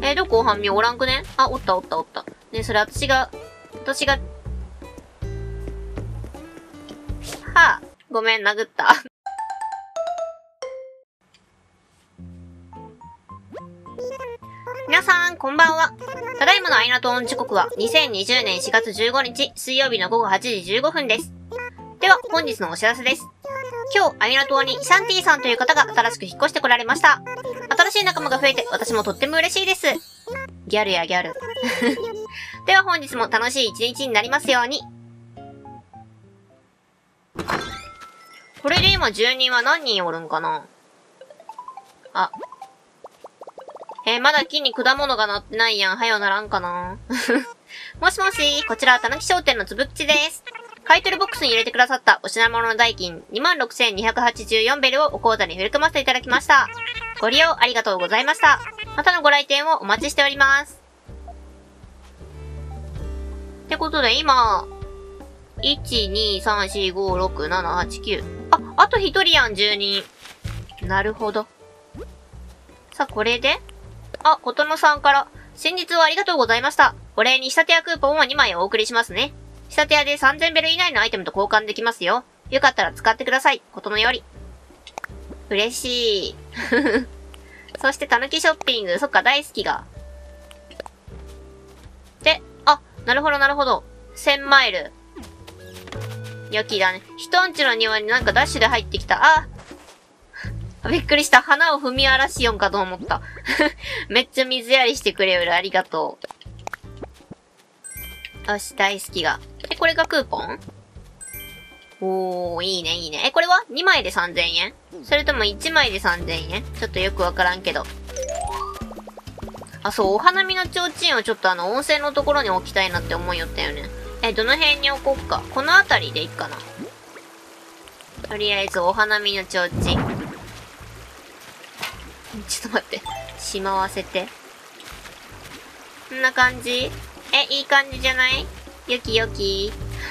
どこ半身おらんくね？あ、おった。ね、それ私が、はあ、ごめん、殴った。皆さん、こんばんは。ただいまのアイナトーン時刻は2020年4月15日水曜日の午後8時15分です。では、本日のお知らせです。今日、アイナトーンにシャンティさんという方が新しく引っ越してこられました。新しい仲間が増えて私もとっても嬉しいです。ギャルやギャル。では本日も楽しい一日になりますように。これで今住人は何人おるんかな？あ。まだ木に果物がなってないやん。はよならんかな。もしもし、こちら、たぬき商店のつぶっちです。買い取りボックスに入れてくださったお品物の代金 26,284 ベルをお口座に振り込ませていただきました。ご利用ありがとうございました。またのご来店をお待ちしております。ってことで今、1、2、3、4、5、6、7、8、9。あと1人やん、住人。なるほど。さあ、これでことのさんから、先日はありがとうございました。お礼に仕立て屋クーポンを2枚お送りしますね。仕立て屋で3000ベル以内のアイテムと交換できますよ。よかったら使ってください。ことのより。嬉しい。そして、たぬきショッピング。そっか、大好きが。で、なるほど。1000マイル。良きだね。人んちの庭になんかダッシュで入ってきた。びっくりした。花を踏み荒らしよんかと思った。めっちゃ水やりしてくれよる。ありがとう。よし、大好きが。これがクーポン？おー、いいね。これは2枚で3000円？それとも1枚で3000円？ちょっとよくわからんけど。そう、お花見の提灯をちょっと温泉のところに置きたいなって思いよったよね。どの辺に置こっか。この辺りでいいかな。とりあえずお花見の提灯。ちょっと待って。しまわせて。こんな感じ？いい感じじゃない？よき。よき。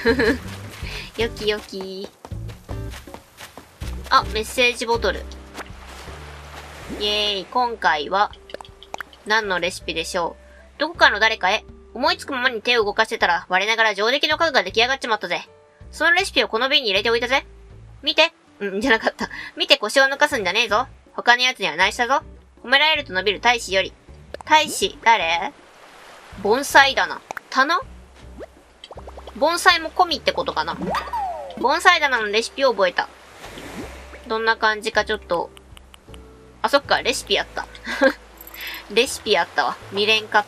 メッセージボトル。イェーイ。今回は、何のレシピでしょう？どこかの誰かへ、思いつくままに手を動かしてたら、我ながら上出来の家具が出来上がっちまったぜ。そのレシピをこの瓶に入れておいたぜ。見て。じゃなかった。見て腰を抜かすんじゃねえぞ。他のやつには内緒だぞ。褒められると伸びる大使より。大使、誰？盆栽棚。棚？盆栽も込みってことかな。盆栽棚のレシピを覚えた。どんな感じかちょっと。そっか、レシピやった。レシピやったわ。見れんかった。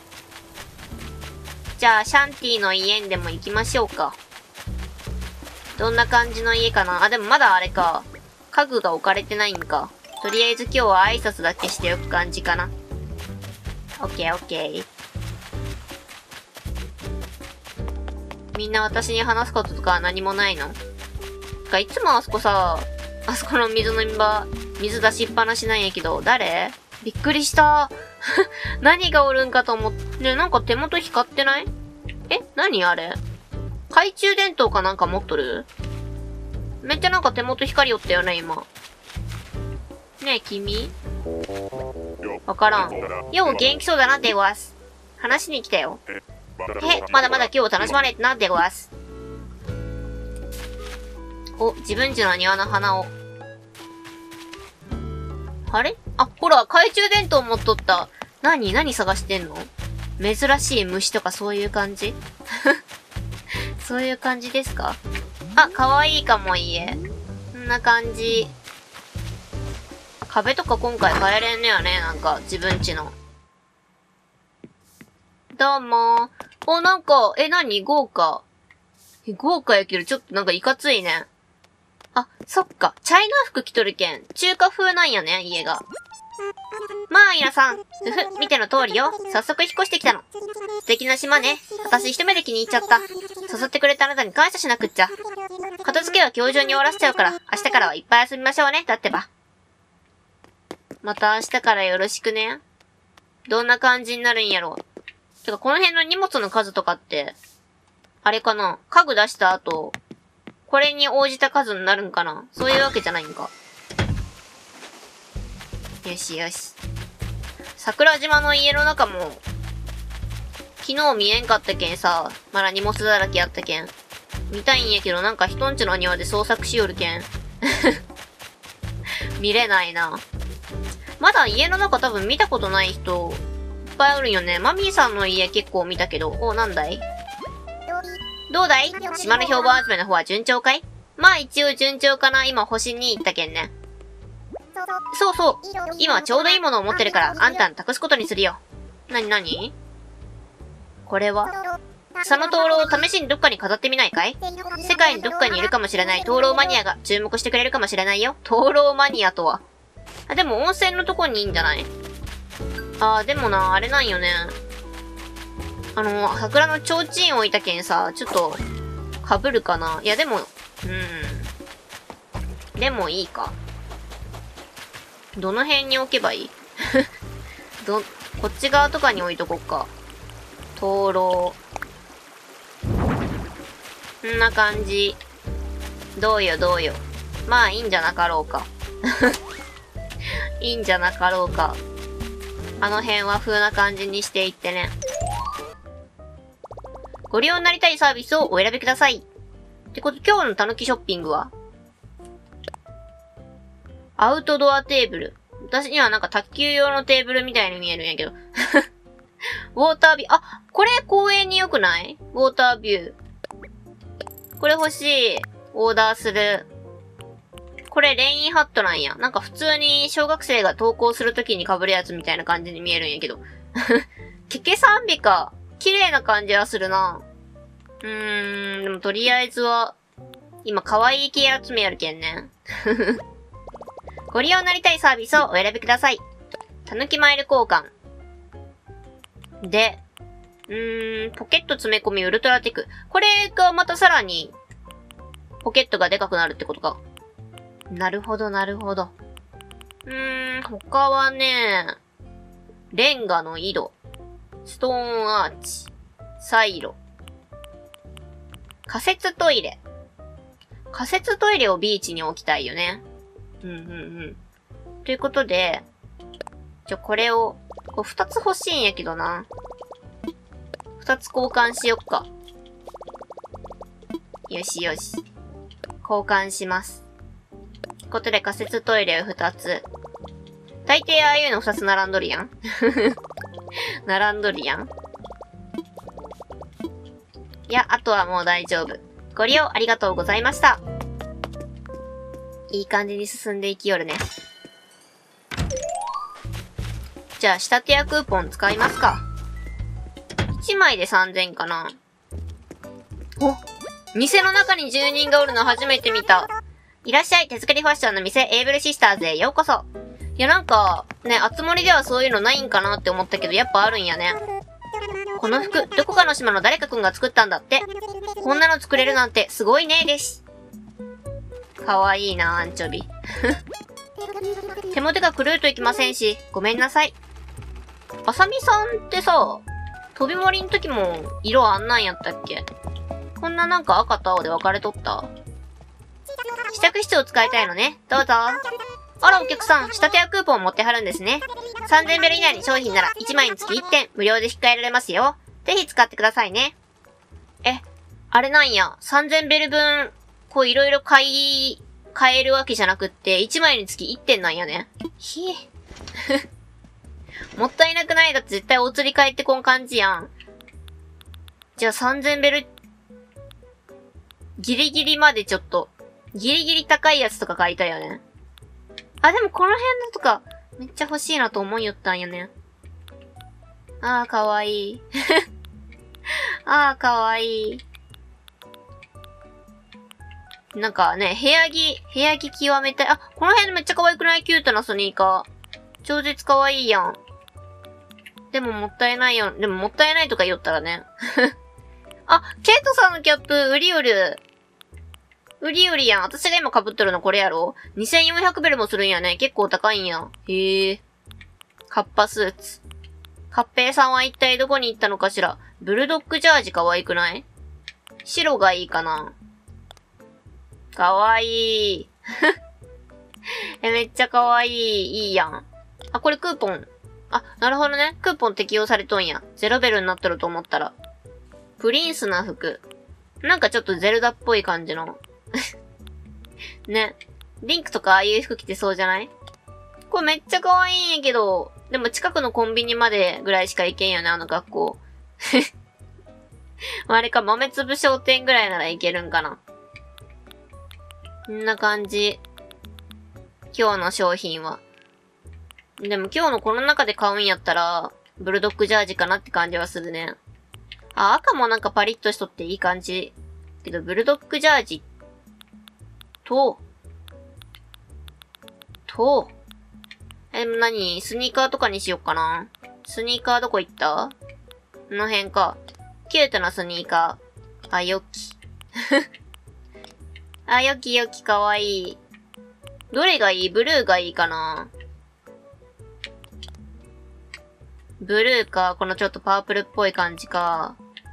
じゃあ、シャンティの家にでも行きましょうか。どんな感じの家かな。でもまだあれか。家具が置かれてないんか。とりあえず今日は挨拶だけしておく感じかな。オッケー。みんな私に話すこととかは何もないの？いつもあそこの水飲み場、水出しっぱなしなんやけど、誰？びっくりした。何がおるんかと思って、なんか手元光ってない？何あれ？懐中電灯かなんか持っとる？めっちゃなんか手元光よったよね、今。ねえ、君？わからん。よう元気そうだな、でごわす。話に来たよ。まだまだ今日を楽しまれてな、でごわす。自分家の庭の花を。あれ？ほら、懐中電灯持っとった。何探してんの？珍しい虫とかそういう感じ？そういう感じですか？かわいいかも、家。こんな感じ。壁とか今回変えれんのよね、なんか、自分家の。どうもー。なんか、何？豪華。豪華やけど、ちょっとなんかいかついね。そっか。チャイナ服着とるけん。中華風なんやね、家が。まあ、イラさん。見ての通りよ。早速引っ越してきたの。素敵な島ね。私一目で気に入っちゃった。誘ってくれたあなたに感謝しなくっちゃ。片付けは今日中に終わらせちゃうから、明日からはいっぱい遊びましょうね。だってば。また明日からよろしくね。どんな感じになるんやろ。てか、この辺の荷物の数とかって、あれかな？家具出した後、これに応じた数になるんかな？そういうわけじゃないんか。よし。 桜島の家の中も、昨日見えんかったけんさ、まだ荷物だらけやったけん。見たいんやけどなんか人んちの庭で捜索しよるけん。見れないな。まだ家の中多分見たことない人、いっぱいおるよね。マミーさんの家結構見たけど、お、なんだい？どうだい？島の評判集めの方は順調かい？まあ一応順調かな。今星に行ったけんね。そうそう。今ちょうどいいものを持ってるから、あんたに託すことにするよ。なになに？これはその灯籠を試しにどっかに飾ってみないかい？世界にどっかにいるかもしれない灯籠マニアが注目してくれるかもしれないよ。灯籠マニアとは。あ、でも温泉のとこにいいんじゃない？あー、でもな、あれなんよね。桜の提灯置いたけんさ、ちょっと、被るかな。いや、でも、でもいいか。どの辺に置けばいい？こっち側とかに置いとこっか。灯籠。こんな感じ。どうよどうよ。まあいいんじゃなかろうか。いいんじゃなかろうか。あの辺は風な感じにしていってね。ご利用になりたいサービスをお選びください。ってこと、今日のたぬきショッピングはアウトドアテーブル。私にはなんか卓球用のテーブルみたいに見えるんやけど。ウォータービュー。あ、これ公園に良くない？ウォータービュー。これ欲しい。オーダーする。これレインハットなんや。なんか普通に小学生が登校するときに被るやつみたいな感じに見えるんやけど。ケケサンビか。綺麗な感じはするな。でもとりあえずは、今可愛い系集めやるけんね。ご利用になりたいサービスをお選びください。たぬきマイル交換。で、ポケット詰め込みウルトラテク。これがまたさらに、ポケットがでかくなるってことか。なるほど、なるほど。他はね、レンガの井戸、ストーンアーチ、サイロ、仮設トイレ。仮設トイレをビーチに置きたいよね。ということで、これを、二つ欲しいんやけどな。二つ交換しよっか。よしよし。交換します。ということで仮設トイレを二つ。大抵ああいうの二つ並んどるやん。並んどるやん。いや、あとはもう大丈夫。ご利用ありがとうございました。いい感じに進んでいきよるね。じゃあ、仕立て屋クーポン使いますか。1枚で3000かな。お！店の中に住人がおるの初めて見た。いらっしゃい、手作りファッションの店、エイブルシスターズへようこそ。いやなんか、ね、あつ森ではそういうのないんかなって思ったけど、やっぱあるんやね。この服、どこかの島の誰かくんが作ったんだって。こんなの作れるなんて、すごいね、です。かわいいな、アンチョビ。手も手が狂うといきませんし、ごめんなさい。あさみさんってさ、飛び森の時も色あんなんやったっけ？こんななんか赤と青で分かれとった？試着室を使いたいのね。どうぞ。あらお客さん、仕立て屋クーポンを持ってはるんですね。3000ベル以内に商品なら1枚につき1点無料で引き換えられますよ。ぜひ使ってくださいね。あれなんや。3000ベル分、いろいろ買えるわけじゃなくって、1枚につき1点なんやね。ひえ。もったいなくない？だって絶対お釣り返ってこん感じやん。じゃあ3000ベル、ギリギリまでちょっと、ギリギリ高いやつとか買いたいよね。あ、でもこの辺のとか、めっちゃ欲しいなと思いよったんよね。あー、かわいい。あー、かわいい。なんかね、部屋着極めたい。あ、この辺めっちゃ可愛くない？キュートなスニーカー。超絶可愛いやん。でももったいないよ。でももったいないとか言ったらね。あ、ケイトさんのキャップ、売り売る。売り売りやん。私が今被っとるのこれやろ？ 2400 ベルもするんやね。結構高いんや。へえ。カッパスーツ。カッペイさんは一体どこに行ったのかしら？ブルドッグジャージ可愛くない？白がいいかな？かわいい。めっちゃかわいい。いいやん。あ、これクーポン。 あ、なるほどね。クーポン適用されとんや。ゼロベルになっとると思ったら。プリンスな服。なんかちょっとゼルダっぽい感じの。ね。リンクとかああいう服着てそうじゃない？これめっちゃ可愛いんやけど、でも近くのコンビニまでぐらいしか行けんよね、あの学校。あれか、豆粒商店ぐらいなら行けるんかな。こんな感じ。今日の商品は。でも今日のこの中で買うんやったら、ブルドッグジャージかなって感じはするね。あ、赤もなんかパリッとしとっていい感じ。けど、ブルドッグジャージと、何スニーカーとかにしよっかな。スニーカーどこ行った？この辺か。キュートなスニーカー。あ、よき。あ、よきよきかわいい。どれがいい？ブルーがいいかな。ブルーか。このちょっとパープルっぽい感じか。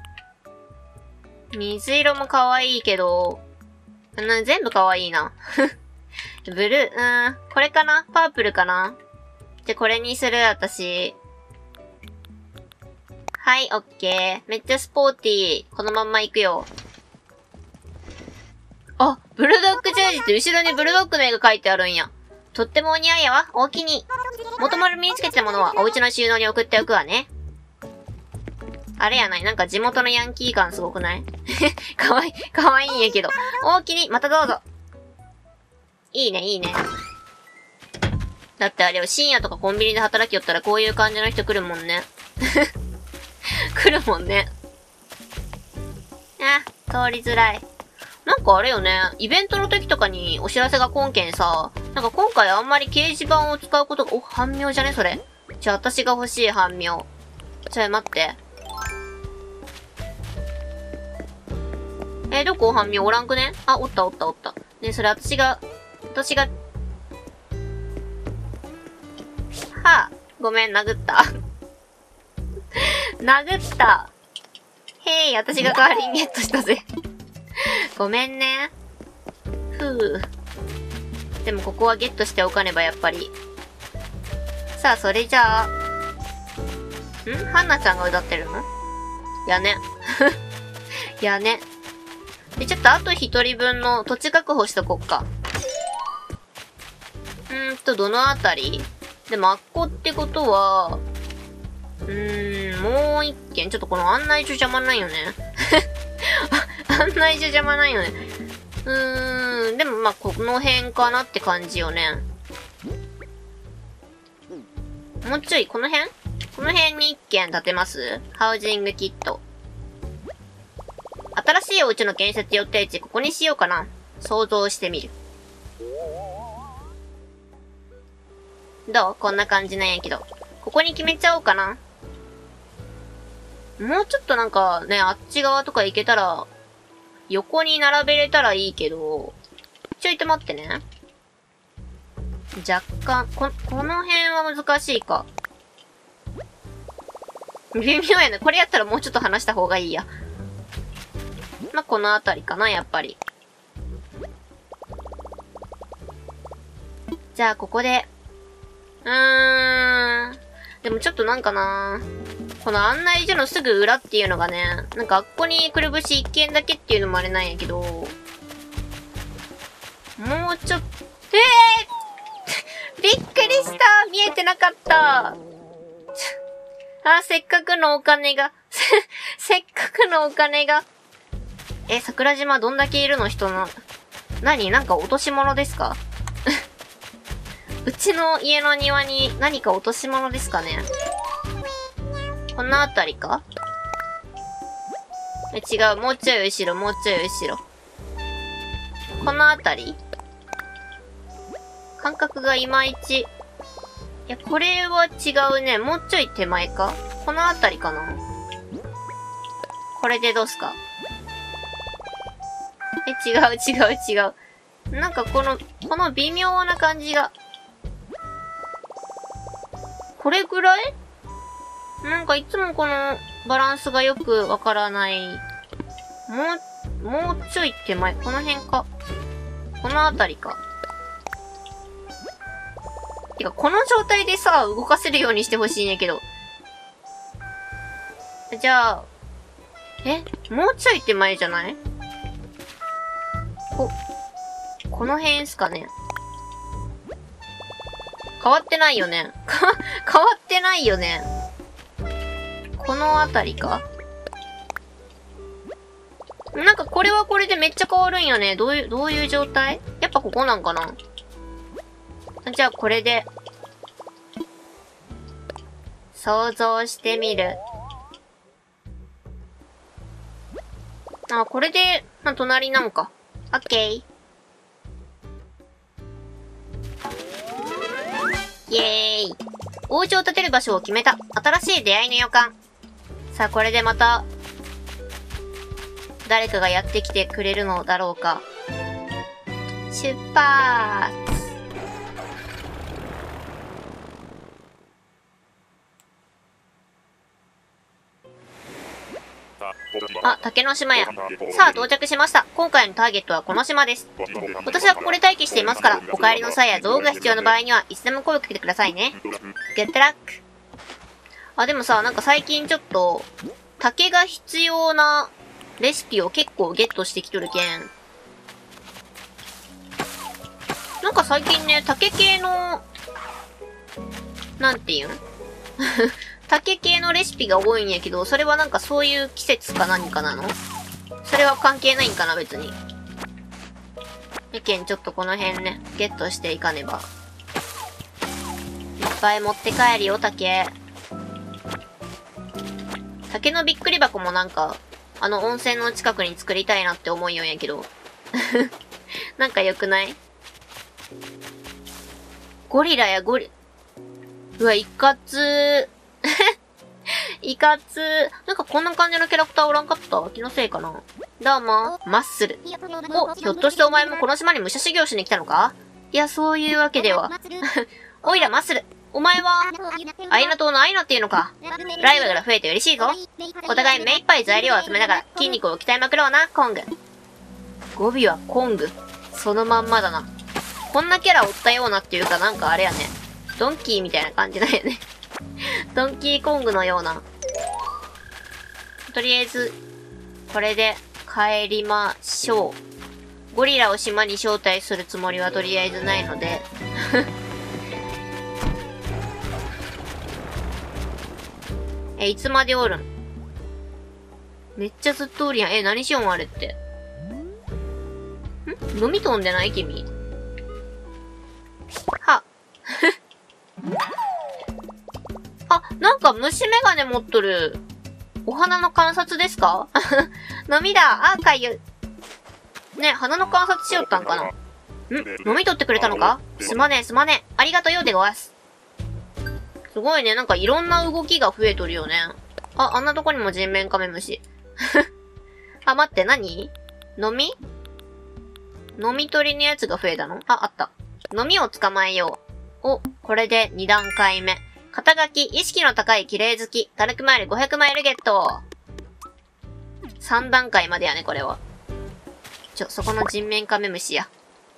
水色も可愛いけど、全部可愛いな。ブルー、これかな？パープルかな？じゃ、これにする、私。はい、オッケー。めっちゃスポーティー。このまんま行くよ。あ、ブルドッグジャージって後ろにブルドッグの絵が描いてあるんや。とってもお似合いやわ。おおきに。元々身につけてたものはお家の収納に送っておくわね。あれやない、なんか地元のヤンキー感すごくない？かわいいんやけど。おおきに、またどうぞ。いいね、いいね。だってあれよ、深夜とかコンビニで働きよったらこういう感じの人来るもんね。来るもんね。あ、通りづらい。なんかあれよね、イベントの時とかにお知らせが来んけんさ、なんか今回あんまり掲示板を使うことが、半妙じゃねそれ。じゃあ私が欲しい半妙。待って。どこ半妙おらんくね？あ、おった。ね、それ私が、はぁ、ごめん、殴った。殴った。へい、私が代わりにゲットしたぜ。ごめんね。ふぅ。でもここはゲットしておかねばやっぱり。さあ、それじゃあ。ハンナちゃんが歌ってるの？やね。やね。で、ちょっとあと一人分の土地確保しとこっか。どのあたり？でもあっこってことは、もう一軒、ちょっとこの案内所邪魔ないよね。案内所邪魔ないよね。でもまあ、この辺かなって感じよね。もうちょい、この辺に一軒建てます？ハウジングキット。新しいお家の建設予定地、ここにしようかな。想像してみる。どう？こんな感じなんやけど。ここに決めちゃおうかな。もうちょっとなんかね、あっち側とか行けたら、横に並べれたらいいけど、ちょいと待ってね。若干、この辺は難しいか。微妙やね。これやったらもうちょっと離した方がいいや。まあ、このあたりかな、やっぱり。じゃあ、ここで。でもちょっとなんかな、この案内所のすぐ裏っていうのがね、なんかあっこにくるぶし一軒だけっていうのもあれなんやけど、もうちょっと、びっくりした！見えてなかったせっかくのお金がせっかくのお金が。桜島どんだけいるの人の。なんか落とし物ですかうちの家の庭に何か落とし物ですかね。このあたりか？違う、もうちょい後ろ。このあたり？感覚がいまいち。いや、これは違うね。もうちょい手前か？このあたりかな？これでどうすか？違う。なんかこの微妙な感じが。これぐらい？なんかいつもこのバランスがよくわからない。もうちょい手前。この辺か。このあたりか。 てか、この状態でさ、動かせるようにしてほしいんやけど。じゃあ、もうちょい手前じゃない？この辺っすかね。変わってないよね。変わってないよね。このあたりか？なんかこれはこれでめっちゃ変わるんよね。どういう状態？やっぱここなんかな？じゃあこれで、想像してみる。あ、これで、隣なんか。オッケー。イエーイ。お家を建てる場所を決めた。新しい出会いの予感。さあ、これでまた、誰かがやってきてくれるのだろうか。出発。あ、竹の島や。さあ、到着しました。今回のターゲットはこの島です。私はここで待機していますから、お帰りの際や道具が必要な場合にはいつでも声をかけてくださいね。グッドラック。あ、でもさ、なんか最近ちょっと、竹が必要なレシピを結構ゲットしてきとるけん。なんか最近ね、竹系の、なんていうん竹系のレシピが多いんやけど、それはなんかそういう季節か何かなの？それは関係ないんかな、別に。やけん、ちょっとこの辺ね、ゲットしていかねば。いっぱい持って帰るよ、竹。竹のびっくり箱もなんか、温泉の近くに作りたいなって思いよんやけど。なんか良くない？ゴリラやうわ、いかついかつなんかこんな感じのキャラクターおらんかった？気のせいかな。どうも、マッスル。お、ひょっとしてお前もこの島に武者修行しに来たのか？いや、そういうわけでは。おいらマッスル。お前は、アイナ島のアイナっていうのか。ライバルが増えて嬉しいぞ。お互い目いっぱい材料を集めながら筋肉を鍛えまくろうな、コング。語尾はコング。そのまんまだな。こんなキャラおったようなっていうかなんかあれやね。ドンキーみたいな感じだよね。ドンキーコングのような。とりあえず、これで帰りましょう。ゴリラを島に招待するつもりはとりあえずないので。いつまでおるん？めっちゃずっとおるやん。何しよんあれって。飲み飛んでない君。は。あ、なんか虫眼鏡持っとる。お花の観察ですか？飲みだ。あ、かゆ。ね、花の観察しよったんかな？飲み取ってくれたのか？すまねえすまねえ。ありがとよでごわす。すごいね。なんかいろんな動きが増えとるよね。あ、あんなとこにも人面カメムシ。あ、待って、何？飲み取りのやつが増えたの？あ、あった。飲みを捕まえよう。お、これで2段階目。肩書き、意識の高い綺麗好き。軽くマイル500マイルゲット。3段階までやね、これは。そこの人面カメムシや。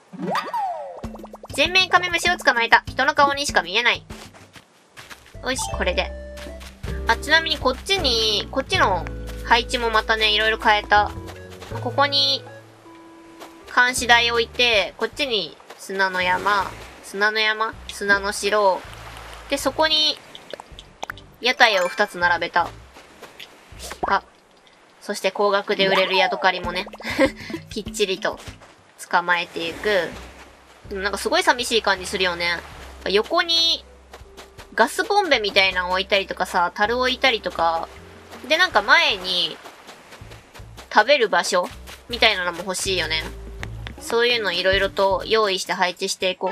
人面カメムシを捕まえた。人の顔にしか見えない。よし、これで。あ、ちなみにこっちの配置もまたね、いろいろ変えた。ここに、監視台置いて、こっちに砂の城。で、そこに、屋台を2つ並べた。あ、そして高額で売れるヤドカリもね、きっちりと捕まえていく。でもなんかすごい寂しい感じするよね。横に、ガスボンベみたいなの置いたりとかさ、樽置いたりとか。で、なんか前に、食べる場所みたいなのも欲しいよね。そういうのいろいろと用意して配置していこう。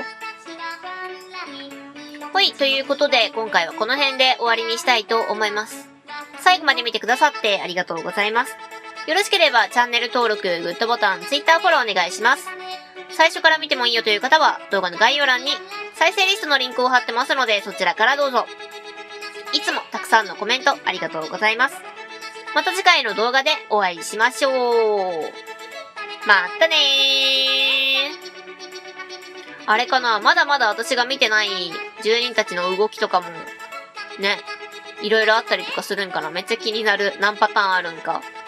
はい、ということで、今回はこの辺で終わりにしたいと思います。最後まで見てくださってありがとうございます。よろしければチャンネル登録、グッドボタン、Twitter フォローお願いします。最初から見てもいいよという方は、動画の概要欄に再生リストのリンクを貼ってますので、そちらからどうぞ。いつもたくさんのコメントありがとうございます。また次回の動画でお会いしましょう。またねー。あれかな、まだまだ私が見てない住人たちの動きとかも、ね、いろいろあったりとかするんかな。めっちゃ気になる。何パターンあるんか。